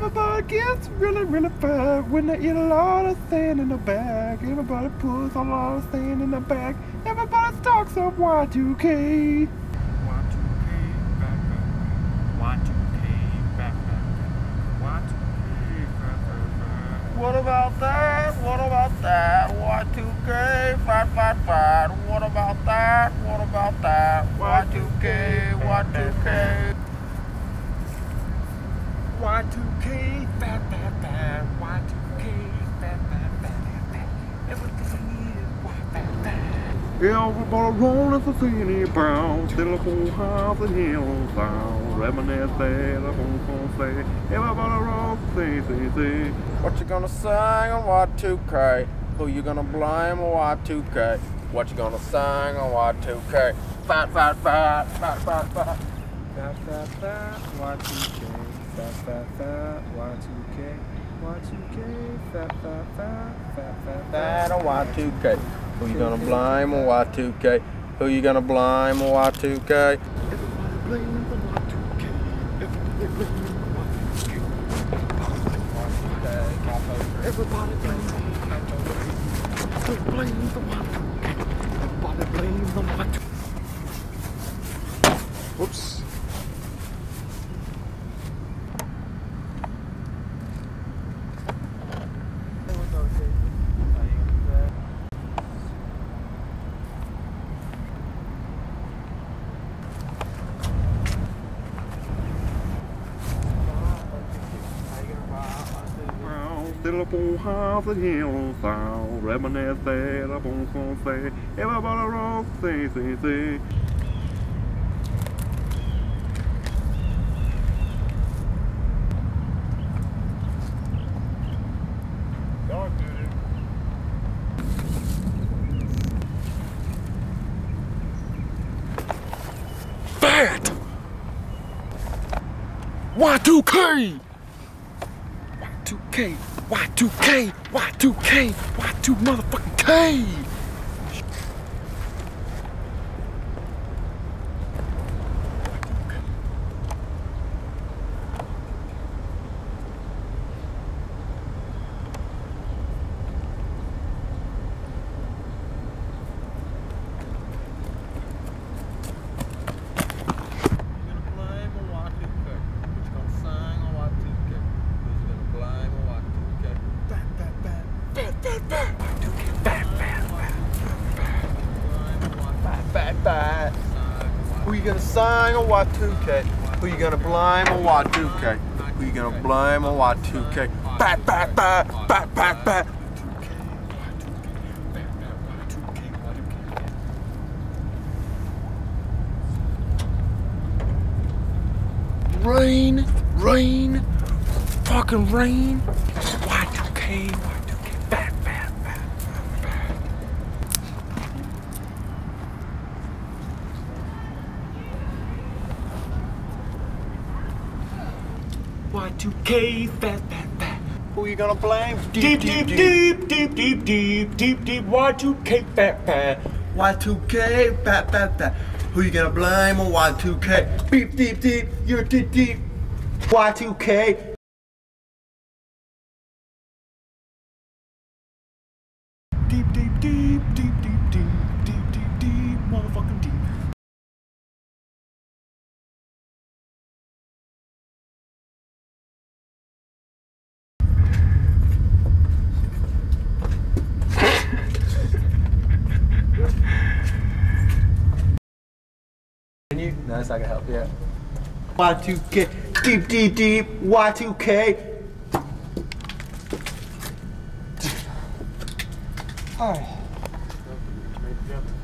Everybody gets really, really fat when they eat a lot of sand in the bag. Everybody puts a lot of sand in the bag. Everybody stocks up Y2K. Y2K, back, Y2K, back, Y2K, back. What about that? What about that? Y2K, fat. What about that? What about that? Y2K, Y2K. Y2K, fat, Y2K, fat, everything is fat. Everybody rolling for Cindy Brown, still a whole house in Hill Sound. Reminisce that I'm gonna say, everybody roll say. What you gonna sing on Y2K? Who you gonna blame on Y2K? What you gonna sing on Y2K? Fat, Y2K. Fat, Y2K, fat on Y2K. Who you gonna blame on Y2K? Who you gonna blame on Y2K? Everybody blame the Y2K. Everybody blame the Y2K. Everybody blame the Y2K. Everybody blame the Y2K. Whoops. Still up on house and hill sound. Reminisce that up on some say. Everybody rock, say. Fat! Y2K! Y2K, Y2 motherfucking K! Fat. Who you gonna sign on Y2K? Who you gonna blame on Y2K? Who you gonna blame on Y2K? Fat. Rain, fucking rain. Y2K, fat. Y2K, fat. Who you gonna blame? Deep, Y2K, fat. Y2K, fat. Who you gonna blame on Y2K? Deep, you're deep. Y2K. Deep, motherfucking deep. No, it's not gonna help, yeah. Y2K, deep, Y2K. Alright.